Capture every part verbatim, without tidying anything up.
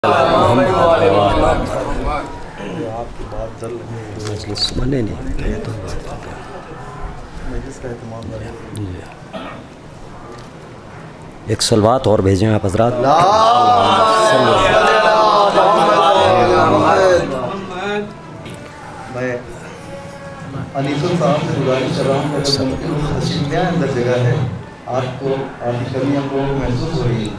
मजलिस बने नहीं तो एक सलवात और भेजें आप हजरात। मैं अनीसुल साहब से गुजारिश कर रहा हूँ, अंदर जगह है, आपको आपकी कमियाँ को महसूस हो रही है।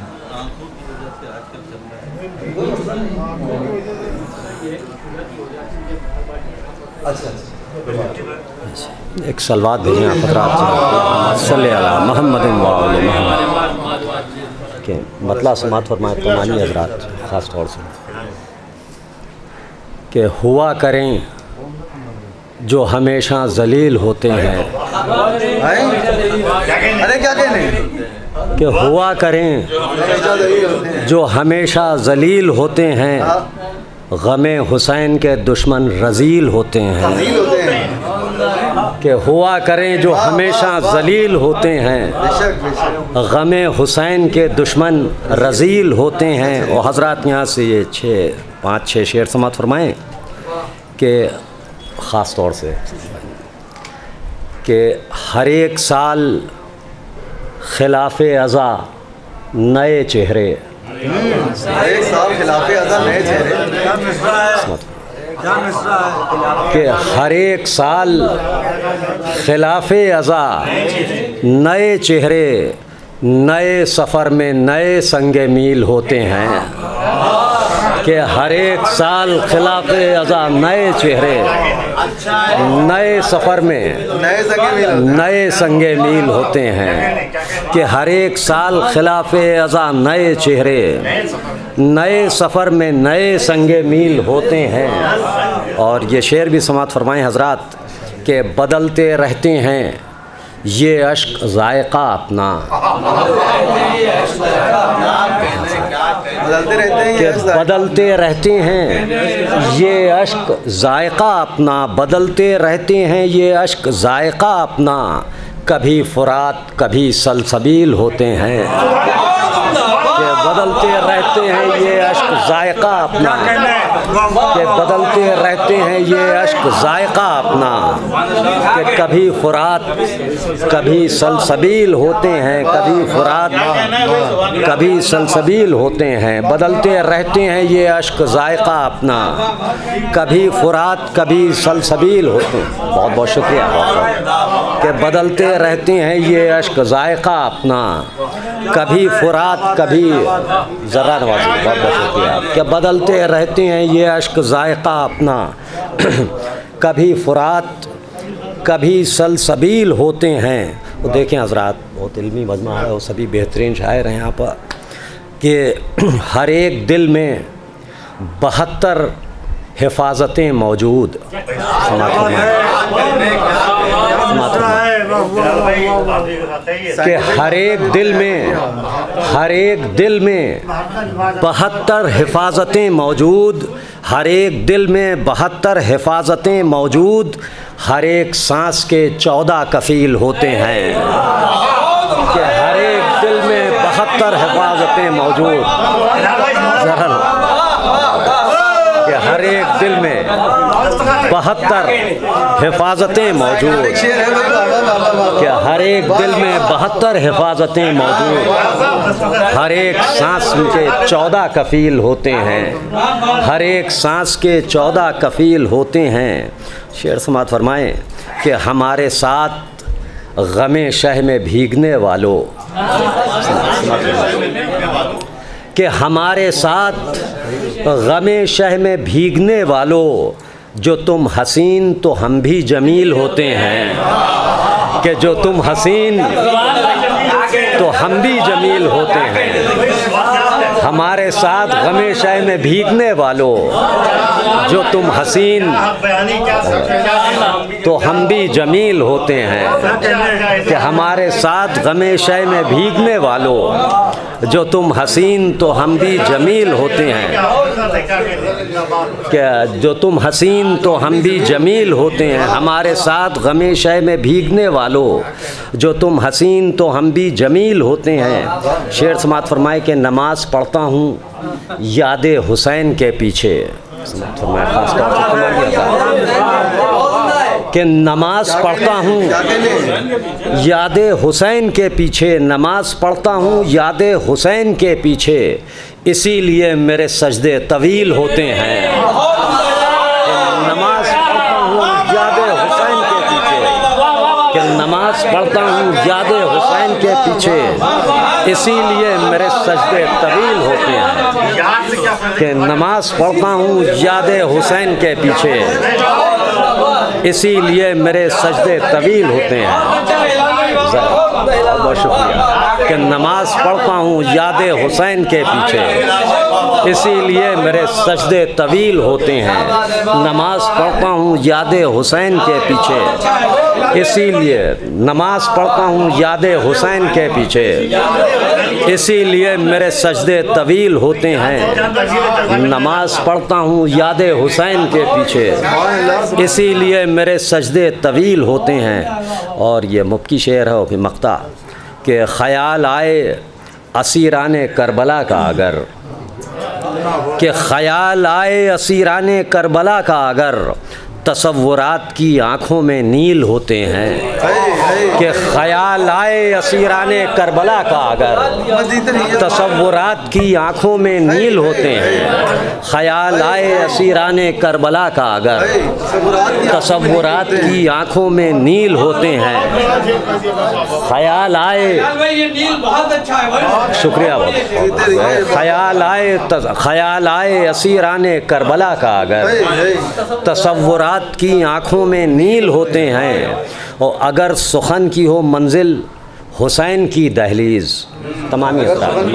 अच्छा एक सलवात भेजें आप हजरात सल्ले अला मोहम्मद के मतलब समात फरमाए कमानी हजरात ख़ास तौर से कि हुआ करें जो हमेशा जलील होते हैं। अरे क्या कहने कि हुआ करें जो हमेशा जलील होते हैं, गमे हुसैन के दुश्मन रजील होते हैं। कि हुआ करें जो हमेशा जलील होते हैं, गमे हुसैन के दुश्मन रजील होते हैं। और हजरात यहाँ से ये छः पाँच छः शेर समात फरमाएँ कि ख़ास तौर से कि हर एक साल खिलाफ़े अज़ा नए चेहरे, एक साल खिलाफे अज़ा नए चेहरे, कि हर एक साल खिलाफ़े अज़ा नए चेहरे, नए सफ़र में नए संगे मील होते हैं। कि हर एक साल खिलाफ़े अज़ा नए चेहरे, नए सफ़र में नए संगे मील होते हैं। कि हर एक साल खिलाफ़े अज़ा नए चेहरे, नए सफ़र में नए संगे मील होते हैं। और ये शेर भी समात फरमाएँ हजरात कि बदलते रहते हैं ये अश्क ज़ायक़ा अपना, बदलते रहते हैं कि बदलते रहते हैं ये अश्क ज़ायक़ा अपना, बदलते रहते हैं ये अश्क ज़ायक़ा अपना। कभी फुरात कभी सलसबील होते हैं। कि बदलते रहते हैं ये अश्क ज़ायक़ा अपना, कि बदलते रहते हैं ये अश्क ज़ायक़ा अपना। कि कभी फुरात कभी सलसबील होते हैं, कभी फुरात कभी सलसबील होते हैं। बदलते रहते हैं ये अश्क ज़ायक़ा अपना, कभी फुरात कभी सलसबील होते हैं। बहुत बहुत शुक्रिया। कि बदलते रहते हैं ये अश्क ज़ायक़ा अपना, कभी फुरात कभी ज़रा नवाज़ी, बहुत बहुत शुक्रिया। कि बदलते रहते हैं ये अश्क ज़ायक़ा अपना, कभी फुरात कभी सलसबील होते हैं। वो देखें हजरात, बहुत इल्मी मजमा है और सभी बेहतरीन शायर हैं यहाँ पर। कि हर एक दिल में बहत्तर हिफाजतें मौजूद, कि हर एक दिल में हर एक दिल में बहत्तर हिफाजतें मौजूद, हर एक दिल में बहत्तर हिफाजतें मौजूद। हर एक सांस के चौदह कफील होते हैं। कि हर एक दिल में बहत्तर हिफाजतें मौजूद, कि हर एक दिल में बहत्तर हिफाजतें मौजूद, कि हर एक दिल में बहत्तर हिफाजतें मौजूद। हर एक सांस के चौदह कफील होते हैं, हर एक सांस के चौदह कफील होते हैं। शेर समात फरमाएँ कि हमारे साथ गमे शह में भीगने वालों, कि हमारे साथ गमे शह में भीगने वालों, जो तुम हसीन तो हम भी जमील होते हैं। कि जो तुम हसीन तो हम भी जमील होते हैं। हमारे साथ गमे शह में भीगने वालों, जो तुम हसीन तो हम भी जमील होते हैं। कि हमारे साथ गमे शह में भीगने वालों, जो तुम हसीन तो हम भी जमील होते हैं। क्या जो तुम हसीन तो हम भी जमील होते हैं। हमारे साथ गमे शह में भीगने वालों, जो तुम हसीन तो हम भी जमील होते हैं। शेर समात फरमाए कि नमाज़ पढ़ता हूँ यादे हुसैन के पीछे तो मैं खास तौर से कि नमाज पढ़ता हूँ यादे हुसैन के पीछे, नमाज पढ़ता हूँ यादे हुसैन के पीछे, इसीलिए मेरे सजदे तवील होते हैं। नमाज पढ़ता हूँ यादे हुसैन के पीछे, कि नमाज पढ़ता हूँ यादे हुसैन के पीछे, इसीलिए मेरे सजदे तवील होते हैं। कि नमाज पढ़ता हूँ यादे हुसैन के पीछे, इसीलिए मेरे सजदे तवील होते हैं। बहुत शुक्रिया। कि नमाज पढ़ता हूँ यादे हुसैन के पीछे, इसीलिए मेरे सजदे तवील होते हैं। नमाज पढ़ता हूँ यादे हुसैन के पीछे, इसीलिए नमाज पढ़ता हूँ यादे हुसैन के पीछे, इसीलिए मेरे सजदे तवील होते हैं। नमाज पढ़ता हूँ यादे हुसैन के पीछे, इसीलिए मेरे सजदे तवील होते हैं। और ये मुफ्ती शेर है फिर मक्ता कि ख़याल आए असीराने करबला का अगर, कि ख़याल आए असीराने करबला का अगर, तसव्वुरात की आँखों में नील होते हैं। कि ख़याल आए असीराने करबला का अगर, तसव्वुरात की आँखों में नील होते हैं। ख़याल आए असीराने करबला का अगर, तसव्वुरात की आँखों में नील होते हैं। ख़याल आए, शुक्रिया बहुत। ख़याल आए ख़याल आए असीराने करबला का अगर, तसव्वुरात की आँखों में नील होते हैं। और अगर सुखन की हो मंजिल हुसैन की दहलीज़, तमामी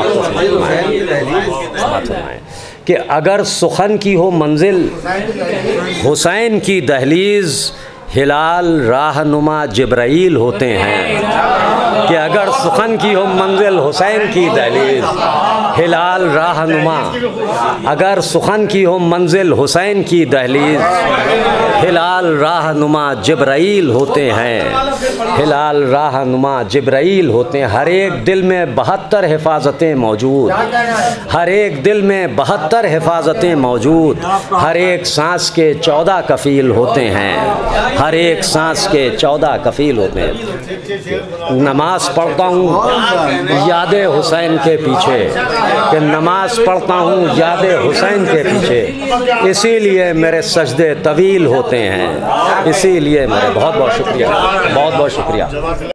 कि अगर सुखन की हो मंजिल हुसैन की दहलीज़, हिलाल राहनुमा जिब्राइल होते हैं। कि अगर सुखन की हो मंजिल हुसैन की दहलीज़, हिलाल राहनुमा, अगर सुखन की हो मंजिल हुसैन की दहलीज़, हिलाल राहनुमा जिब्राइल होते हैं। हिलाल राहनुमा जिब्राइल होते हैं। हर एक दिल में बहत्तर हिफाजतें मौजूद, हर एक दिल में बहत्तर हिफाजतें मौजूद, हर एक सांस के चौदह कफ़ील होते हैं, हर एक सांस के चौदह कफ़ील होते हैं। नमाज पढ़ता हूँ यादे हुसैन के पीछे, कि नमाज पढ़ता हूँ यादे हुसैन के पीछे, इसीलिए मेरे सजदे तवील होते हैं। इसीलिए मेरे बहुत बहुत शुक्रिया, बहुत बहुत शुक्रिया।